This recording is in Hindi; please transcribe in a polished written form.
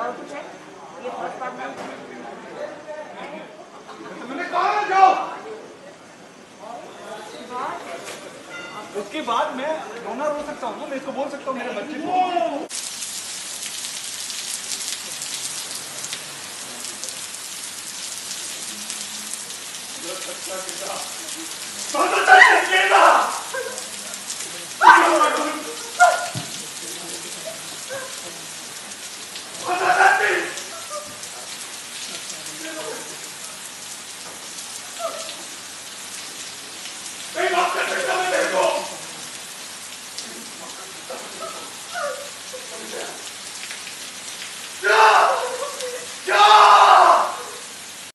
और कुछ है? ये फर्स्ट पार्ट में मैंने कहा ना जाओ। उसके बाद मैं रोना रो सकता हूँ ना, मैं इसको बोल सकता हूँ मेरे बच्चे को। अच्छा